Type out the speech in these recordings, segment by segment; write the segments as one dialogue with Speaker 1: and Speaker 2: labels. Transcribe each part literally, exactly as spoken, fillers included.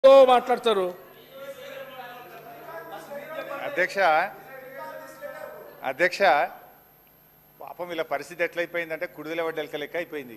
Speaker 1: మాట్లాడతారు
Speaker 2: అధ్యక్ష అధ్యక్ష పాపం వీళ్ళ పరిస్థితి ఎట్లయిపోయిందంటే కుడిదల వడ్డెలక లెక్క అయిపోయింది.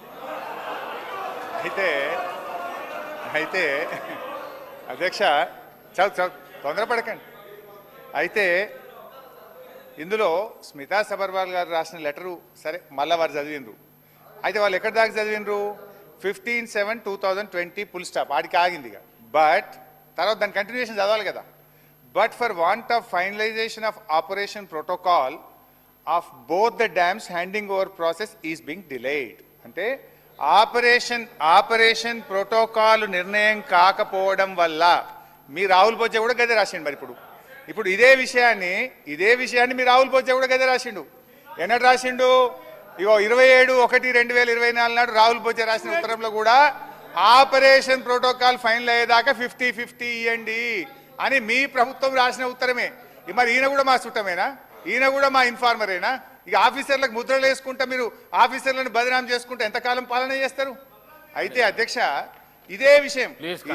Speaker 2: అయితే అయితే అధ్యక్ష చదువు చదువు తొందరపడకండి. అయితే ఇందులో స్మితా సబర్వాల్ గారు రాసిన లెటరు సరే మళ్ళీ వారు చదివిండ్రు. అయితే వాళ్ళు ఎక్కడి దాకా చదివిండ్రు? Fifteen seven two thousand twenty full stop ఆడికి ఆగింది. ఇక బట్ తర్వాత దాని కంటిన్యూషన్ చదవాలి కదా. But for want of finalisation of operation protocol of both the dams handing over process is being delayed. అంటే ఆపరేషన్ ఆపరేషన్ ప్రోటోకాల్ నిర్ణయం కాకపోవడం వల్ల మీ రాహుల్ బొజ్జ కూడా గదే రాసిండు. మరి ఇప్పుడు ఇప్పుడు ఇదే విషయాన్ని ఇదే విషయాన్ని మీ రాహుల్ బొజ్జ కూడా గదే రాసిండు. ఎన్నడు రాసిండు? ఇగో ఇరవై ఏడు ఒకటి రెండు వేల ఇరవై నాలుగు నాడు రాహుల్ బొజ్జ రాసిన ఉత్తరంలో కూడా ఆపరేషన్ ప్రోటోకాల్ ఫైనల్ అయ్యేదాకా ఫిఫ్టీ ఫిఫ్టీ ఇవ్వండి అని మీ ప్రభుత్వం రాసిన ఉత్తరమే. మరి ఈయన కూడా మా చుట్టమేనా? ఈయన కూడా మా ఇన్ఫార్మరేనా? ఇక ఆఫీసర్లకు ముద్రలు వేసుకుంటా మీరు ఆఫీసర్లను బదనాం చేసుకుంటే ఎంతకాలం పాలన చేస్తారు? అయితే అధ్యక్ష ఇదే విషయం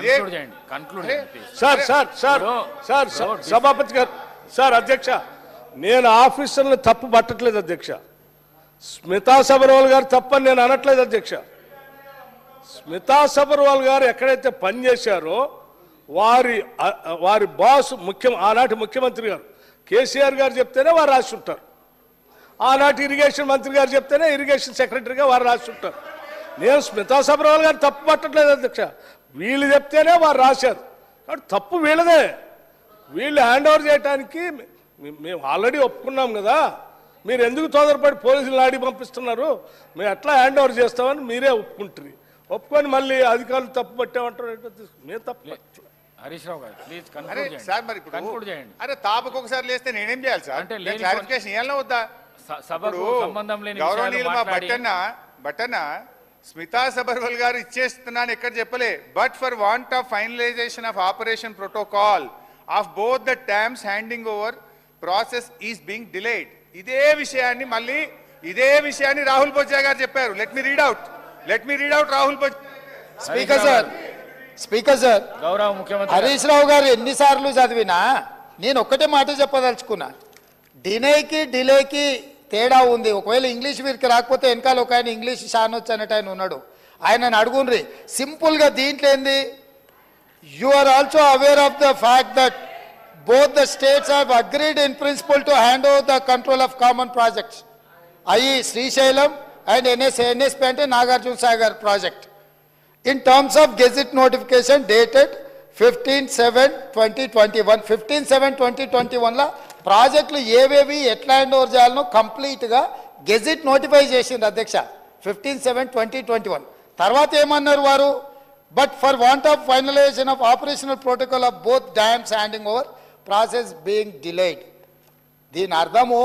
Speaker 1: సార్ సార్ సార్ సార్ సభాపతి గారు సార్ అధ్యక్ష నేను ఆఫీసర్లను తప్పు పట్టట్లేదు అధ్యక్ష. స్మితా సబర్వాల్ గారు తప్పని నేను అనట్లేదు అధ్యక్ష. స్మితా సబర్వాల్ గారు ఎక్కడైతే పనిచేశారో వారి వారి బాస్ ముఖ్య ఆనాటి ముఖ్యమంత్రి గారు కేసీఆర్ గారు చెప్తేనే వారు రాసి ఉంటారు. ఆనాటి ఇరిగేషన్ మంత్రి గారు చెప్తేనే ఇరిగేషన్ సెక్రటరీగా వారు రాసి ఉంటారు. నేను స్మితా సబర్వాల్ గారు తప్పు పట్టట్లేదు అధ్యక్ష. వీళ్ళు చెప్తేనే వారు రాశారు కాబట్టి తప్పు వీళ్ళదే. వీళ్ళు హ్యాండ్ ఓవర్ చేయడానికి మేము ఆల్రెడీ ఒప్పుకున్నాం కదా. మీరు ఎందుకు తొందరపడి పోలీసులు ఆడి పంపిస్తున్నారు? మేము ఎట్లా హ్యాండ్ ఓవర్ చేస్తామని మీరే ఒప్పుకుంటారు. ఒప్పుకొని మళ్ళీ అధికారులు తప్పు పట్టామంటారు. మేము తప్పు
Speaker 3: హరీష్ రావు గారు ప్లీజ్
Speaker 2: సార్ మరి ఇప్పుడు అరే తాపకు ఒకసారి లేస్తే నేనేం చేయాలి సార్? అంటే క్లారిఫికేషన్ ఇవ్వాలన్నా వద్దా?
Speaker 3: సభకు సంబంధం లేని
Speaker 2: గౌరవనీయులు మా బట్టన్న బట్టన్న స్మితా సబర్వాల్ గారు ఇచ్చేస్తున్నాను ఎక్కడ చెప్పలే. But for want of finalisation of operation protocol of both the dams handing over process is being delayed. ఇదే విషయాన్ని మళ్ళీ ఇదే విషయాన్ని రాహుల్ బొజ్జా గారు చెప్పారు. Let me read out let me read out Rahul Bojja.
Speaker 4: Speaker sir speaker sir
Speaker 3: గౌరవ ముఖ్యమంత్రి
Speaker 4: హరీష్ రావు గారు ఎన్నిసార్లు చదివినా నేను ఒక్కటే మాట చెప్పదలుచుకున్నా. డినేకి డిలేకి తేడా ఉంది. ఒకవేళ ఇంగ్లీష్ వీరికి రాకపోతే వెనకాల ఒక ఆయన ఇంగ్లీష్ షానొచ్చు అనేట ఆయన ఉన్నాడు. ఆయనను అడుగుండ్రి. సింపుల్గా దీంట్లో ఏంది? You are also aware of the fact that both the states have agreed in principle to hand over the control of common projects, that is Srisailam and N S N S P ante Nagarjuna Sagar project, in terms of gazette notification dated fifteen seven twenty twenty-one. fifteen seven twenty twenty-one la ప్రాజెక్టులు ఏవేవి ఎట్లా hand over చేయాలనో కంప్లీట్గా gazette notify చేసింది అధ్యక్ష fifteen seven twenty twenty one. తర్వాత ఏమన్నారు వారు? But for want of finalisation of operational protocol of both dams handing over process being delayed. దీని అర్థము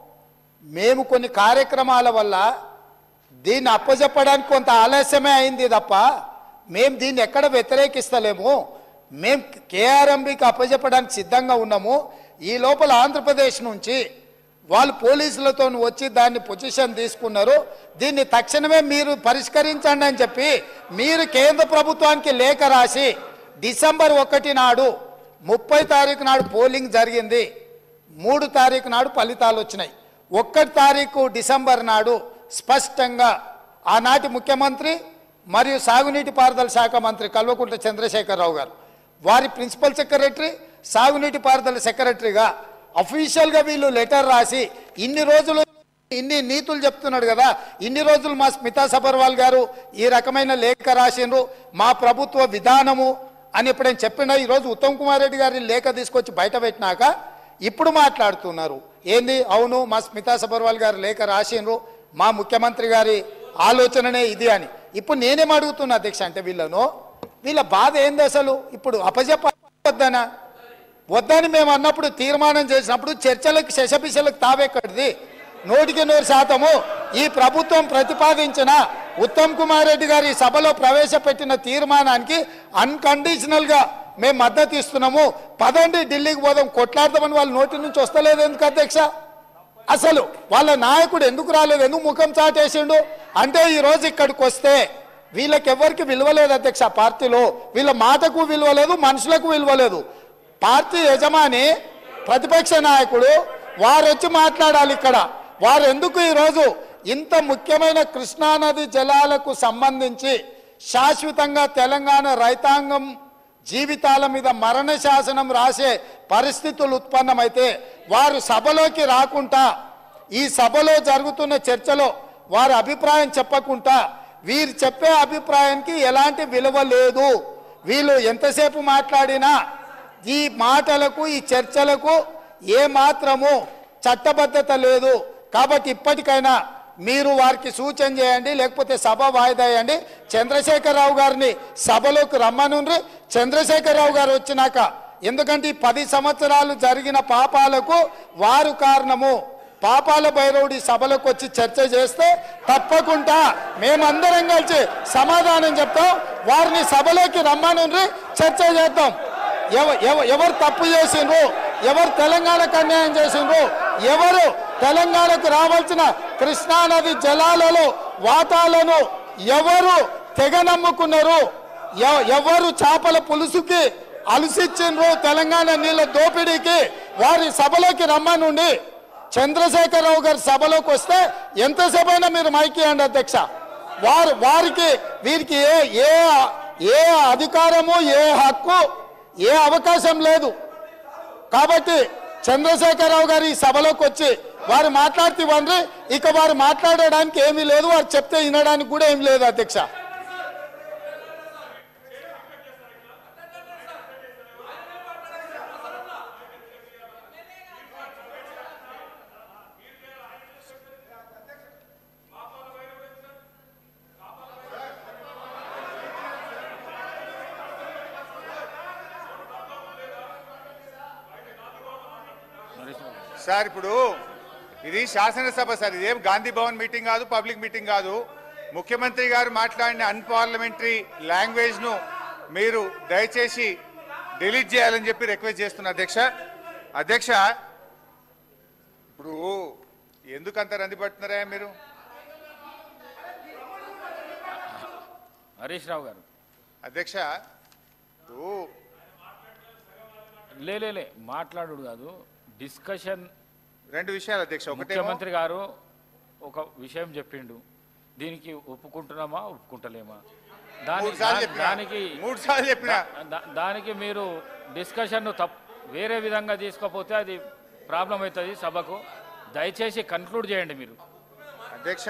Speaker 4: మేము కొన్ని కార్యక్రమాల వల్ల దీన్ని అప్పచెప్పడానికి కొంత ఆలస్యమే అయింది తప్ప మేము దీన్ని ఎక్కడ వ్యతిరేకిస్తలేము. మేము కేఆర్ఎంబీకి అప్పచెప్పడానికి సిద్ధంగా ఉన్నాము. ఈ లోపల ఆంధ్రప్రదేశ్ నుంచి వాళ్ళు పోలీసులతో వచ్చి దాన్ని పొజిషన్ తీసుకున్నారు. దీన్ని తక్షణమే మీరు పరిష్కరించండి అని చెప్పి మీరు కేంద్ర ప్రభుత్వానికి లేఖ రాసి డిసెంబర్ ఒకటి నాడు ముప్పై తారీఖు నాడు పోలింగ్ జరిగింది. మూడు తారీఖు నాడు ఫలితాలు వచ్చినాయి. ఒక్కటి తారీఖు డిసెంబర్ నాడు స్పష్టంగా ఆనాటి ముఖ్యమంత్రి మరియు సాగునీటి పారుదల శాఖ మంత్రి కల్వకుంట్ల చంద్రశేఖరరావు గారు వారి ప్రిన్సిపల్ సెక్రటరీ సాగునీటి పారుదల సెక్రటరీగా అఫీషియల్గా వీళ్ళు లెటర్ రాసి ఇన్ని రోజులు ఇన్ని నీతులు చెప్తున్నాడు కదా, ఇన్ని రోజులు మా స్మితా సబర్వాల్ గారు ఈ రకమైన లేఖ రాసిండ్రు, మా ప్రభుత్వ విధానము అని ఎప్పుడైనా చెప్పినా ఈరోజు ఉత్తమ్ కుమార్ రెడ్డి గారి లేఖ తీసుకొచ్చి బయట పెట్టినాక ఇప్పుడు మాట్లాడుతున్నారు ఏంది? అవును మా స్మితా సబర్వాల్ గారు లేఖ రాసిండ్రు, మా ముఖ్యమంత్రి గారి ఆలోచననే ఇది అని. ఇప్పుడు నేనేం అడుగుతున్నా అధ్యక్ష అంటే వీళ్ళను వీళ్ళ బాధ ఏంది అసలు? ఇప్పుడు అపజెప్పొద్దనా వద్దని మేము అన్నప్పుడు తీర్మానం చేసినప్పుడు చర్చలకు శశపిశలకు తావెక్కడిది? నూటికి నూరు శాతము ఈ ప్రభుత్వం ప్రతిపాదించిన ఉత్తమ్ కుమార్ రెడ్డి గారి సభలో ప్రవేశపెట్టిన తీర్మానానికి అన్కండిషనల్గా మేము మద్దతు ఇస్తున్నాము. పదండి ఢిల్లీకి పోదాం కొట్లాడదామని వాళ్ళ నోటి నుంచి వస్తలేదు ఎందుకు అధ్యక్ష? అసలు వాళ్ళ నాయకుడు ఎందుకు రాలేదు? ఎందుకు ముఖం చాటేసిండు? అంటే ఈరోజు ఇక్కడికి వస్తే వీళ్ళకి ఎవరికి విలువ లేదు అధ్యక్ష పార్టీలో. వీళ్ళ మాటకు విలువ లేదు, మనుషులకు విలువ లేదు. పార్టీ యజమాని ప్రతిపక్ష నాయకుడు వారు వచ్చి మాట్లాడాలి ఇక్కడ. వారు ఎందుకు ఈరోజు ఇంత ముఖ్యమైన కృష్ణానది జలాలకు సంబంధించి శాశ్వతంగా తెలంగాణ రైతాంగం జీవితాల మీద మరణ శాసనం రాసే పరిస్థితులు ఉత్పన్నమైతే వారు సభలోకి రాకుండా, ఈ సభలో జరుగుతున్న చర్చలో వారి అభిప్రాయం చెప్పకుండా, వీరు చెప్పే అభిప్రాయానికి ఎలాంటి విలువ లేదు. వీళ్ళు ఎంతసేపు మాట్లాడినా ఈ మాటలకు ఈ చర్చలకు ఏ మాత్రము చట్టబద్ధత లేదు. కాబట్టి ఇప్పటికైనా మీరు వారికి సూచన చేయండి, లేకపోతే సభ వాయిదా వేయండి. చంద్రశేఖరరావు గారిని సభలోకి రమ్మనుండ్రి. చంద్రశేఖరరావు గారు వచ్చినాక, ఎందుకంటే ఈ పది సంవత్సరాలు జరిగిన పాపాలకు వారు కారణము. పాపాల భైరవుడి సభలోకి వచ్చి చర్చ చేస్తే తప్పకుండా మేమందరం కలిసి సమాధానం చెప్తాం. వారిని సభలోకి రమ్మనుండ్రి, చర్చ చేద్దాం. ఎవరు తప్పు చేసిండ్రు, ఎవరు తెలంగాణకు అన్యాయం చేసిండ్రు, ఎవరు తెలంగాణకు రావాల్సిన కృష్ణానది జలాలలో వాటాలను ఎవరు తెగ నమ్ముకున్నారు, ఎవరు చేపల పులుసుకి అలసిచ్చిండ్రు తెలంగాణ నీళ్ళ దోపిడీకి, వారి సభలోకి రమ్మనుండి. చంద్రశేఖరరావు గారి సభలోకి వస్తే ఎంతసేపు అయినా మీరు మైకియండి అధ్యక్ష. వారు వారికి వీరికి ఏ ఏ ఏ అధికారము, ఏ హక్కు, ఏ అవకాశం లేదు. కాబట్టి చంద్రశేఖరరావు గారు ఈ సభలోకి వచ్చి వారు మాట్లాడితే ఇవ్వండి. ఇక వారు మాట్లాడడానికి ఏమీ లేదు, వారు చెప్తే వినడానికి కూడా ఏమీ లేదు అధ్యక్ష.
Speaker 2: సార్ ఇప్పుడు ఇది శాసనసభ సార్, ఇదేం గాంధీ భవన్ మీటింగ్ కాదు, పబ్లిక్ మీటింగ్ కాదు. ముఖ్యమంత్రి గారు మాట్లాడిన అన్పార్లమెంటరీ లాంగ్వేజ్ ను మీరు దయచేసి డిలీట్ చేయాలని చెప్పి రిక్వెస్ట్ చేస్తున్నా అధ్యక్ష. అధ్యక్ష ఇప్పుడు ఎందుకంత రంది పడుతున్నారా మీరు?
Speaker 3: హరీష్ రావు గారు
Speaker 2: అధ్యక్ష ఇప్పుడు
Speaker 3: లే లే లే మాట్లాడు కాదు, డిస్కషన్.
Speaker 2: రెండు విషయాలు అధ్యక్ష. ఒకటి
Speaker 3: ముఖ్యమంత్రి గారు ఒక విషయం చెప్పిండు, దీనికి ఒప్పుకుంటున్నామా ఒప్పుకుంటలేమా, దానికి
Speaker 2: మూడు సార్లు చెప్పిన
Speaker 3: దానికి మీరు డిస్కషన్ తప్పు వేరే విధంగా తీసుకోపోతే అది ప్రాబ్లం అవుతుంది సభకు. దయచేసి కన్క్లూడ్ చేయండి మీరు.
Speaker 2: అధ్యక్ష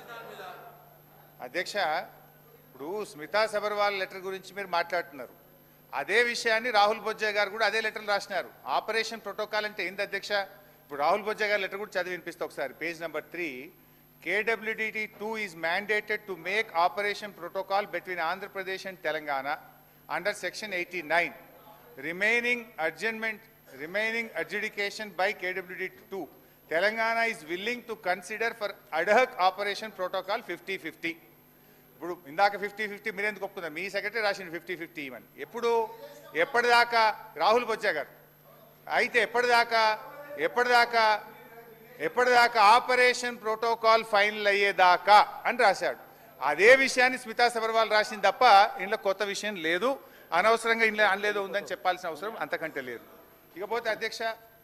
Speaker 2: అధ్యక్ష ఇప్పుడు స్మితా సబర్వాల్ లెటర్ గురించి మీరు మాట్లాడుతున్నారు. అదే విషయాన్ని రాహుల్ బొజ్జా గారు కూడా అదే లెటర్లు రాసినారు. ఆపరేషన్ ప్రోటోకాల్ అంటే ఏంది అధ్యక్ష? ఇప్పుడు రాహుల్ బొజ్జా గారి లెటర్ కూడా చదివి వినిపిస్తా ఒకసారి. Page number three, KWDT two is mandated to make operation protocol between Andhra Pradesh and Telangana under section eighty nine remaining adjournment remaining adjudication by KWDT two. Telangana is willing to consider for ad hoc operation protocol fifty fifty. ఇప్పుడు ఇందాక fifty fifty మీరు ఎందుకు ఒప్పుకున్నారు? మీ secretary రాసింది fifty fifty ఇవని. ఎప్పుడు ఎప్పటిదాకా రాహుల్ బొజ్జా గారు అయితే ఎప్పటిదాకా ఎప్పటిదాకా ఎప్పటిదాకా ఆపరేషన్ ప్రోటోకాల్ ఫైనల్ అయ్యేదాకా అని రాశాడు. అదే విషయాన్ని స్మితా సబర్వాల్ రాసింది తప్ప ఇంట్లో కొత్త విషయం లేదు. అనవసరంగా ఇంట్లో అనలేదో ఉందని చెప్పాల్సిన అవసరం అంతకంటే లేదు. ఇకపోతే అధ్యక్ష,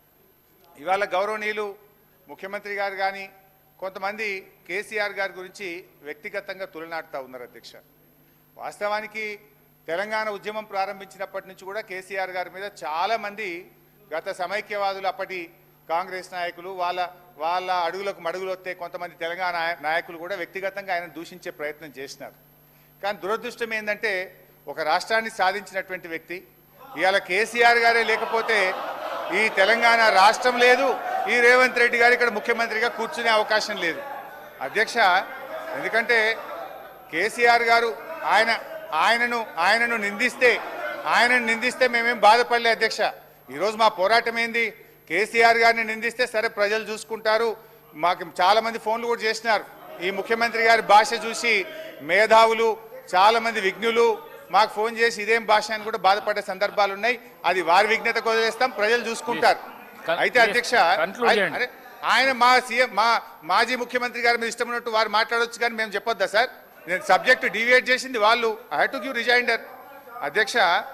Speaker 2: ఇవాళ గౌరవనీయులు ముఖ్యమంత్రి గారు కానీ కొంతమంది కేసీఆర్ గారి గురించి వ్యక్తిగతంగా తులనాడుతూ ఉన్నారు అధ్యక్ష. వాస్తవానికి తెలంగాణ ఉద్యమం ప్రారంభించినప్పటి నుంచి కూడా కేసీఆర్ గారి మీద చాలామంది గత సమైక్యవాదులు, అప్పటి కాంగ్రెస్ నాయకులు, వాళ్ళ వాళ్ళ అడుగులకు మడుగులు వస్తే కొంతమంది తెలంగాణ నాయకులు కూడా వ్యక్తిగతంగా ఆయన దూషించే ప్రయత్నం చేసినారు. కానీ దురదృష్టం ఏంటంటే ఒక రాష్ట్రాన్ని సాధించినటువంటి వ్యక్తి ఇవాళ కేసీఆర్ గారే లేకపోతే ఈ తెలంగాణ రాష్ట్రం లేదు, ఈ రేవంత్ రెడ్డి గారు ఇక్కడ ముఖ్యమంత్రిగా కూర్చునే అవకాశం లేదు అధ్యక్ష. ఎందుకంటే కేసీఆర్ గారు ఆయన ఆయనను ఆయనను నిందిస్తే ఆయనను నిందిస్తే మేమేం బాధపడలే అధ్యక్ష. ఈరోజు మా పోరాటం ఏంది? కేసీఆర్ గారిని నిందిస్తే సరే ప్రజలు చూసుకుంటారు. మాకు చాలా మంది ఫోన్లు కూడా చేసినారు. ఈ ముఖ్యమంత్రి గారి భాష చూసి మేధావులు, చాలా మంది విజ్ఞులు మాకు ఫోన్ చేసి ఇదేం భాష అని కూడా బాధపడే సందర్భాలు ఉన్నాయి. అది వారి విజ్ఞతకు వదిలేస్తాం, ప్రజలు చూసుకుంటారు. అయితే అధ్యక్ష అరే ఆయన మా సీఎం మా మాజీ ముఖ్యమంత్రి గారి మీద ఇష్టం ఉన్నట్టు వారు మాట్లాడవచ్చు, కానీ మేము చెప్పొద్దా సార్? నేను సబ్జెక్ట్ డివియేట్ చేసింది వాళ్ళు. I had to give rejoinder. అధ్యక్ష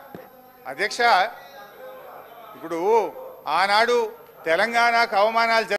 Speaker 2: అధ్యక్ష ఇప్పుడు ఆనాడు తెలంగాణకు అవమానాలు